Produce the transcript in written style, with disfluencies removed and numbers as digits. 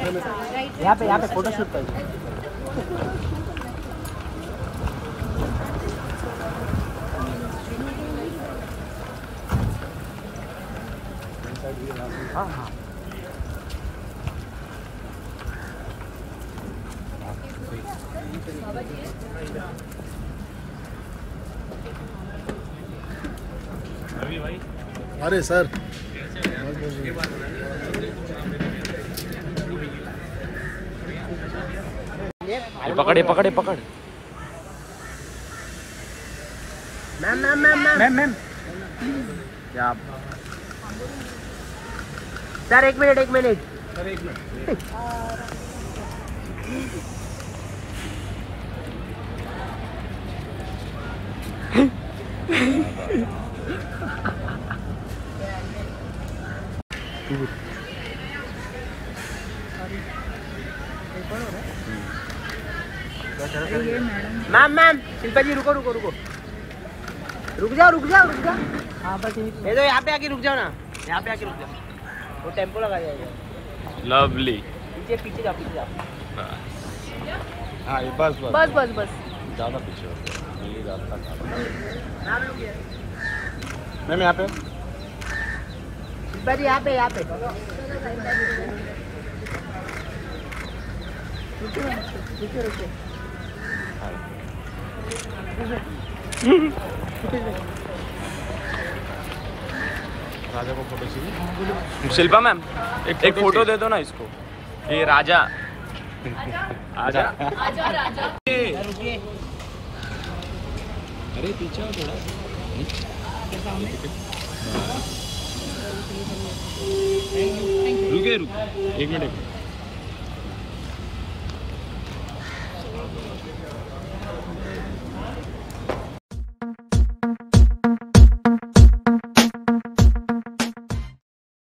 यहाँ पे photo shoot कर। हाँ हाँ अरे सर पकड़े पकड़े पकड़। Ma'am ma'am ma'am ma'am ma'am क्या सर, एक मिनट एक मिनट सर, एक minute. Ma'am ma'am Shilpa ji रुको रुको रुको, रुक जाओ रुक जाओ रुक जाओ। हाँ बस ये तो यहाँ पे आके रुक जाओ ना, यहाँ पे आके रुक जाओ, वो टेम्पो लगा जाएगा। लवली। पीछे पीछे जाओ पीछे जाओ। हाँ ये बस बस बस बस बस ज़्यादा पीछे हो गया। मैम यहाँ पे शिल्पा जी यहाँ पे रुके रुके रुके। राजा को फोटो चाहिए। शिल्पा मैम एक फोटो दे दो ना इसको। ये राजा आजा आजा राजा। रुकिए। अरे पीछे आओ थोड़ा। रुके रुके एक मिनट।